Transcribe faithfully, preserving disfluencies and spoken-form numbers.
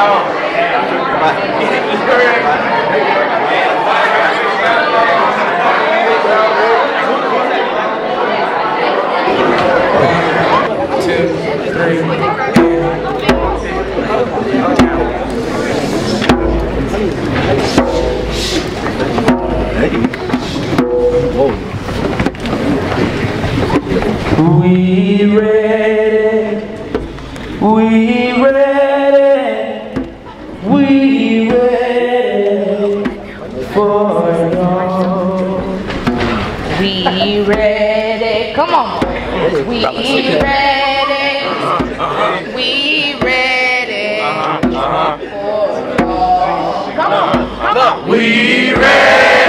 We ready, we ready, we ready for it all. We ready, come on. We ready, we ready for it all. Come on, come on. We ready.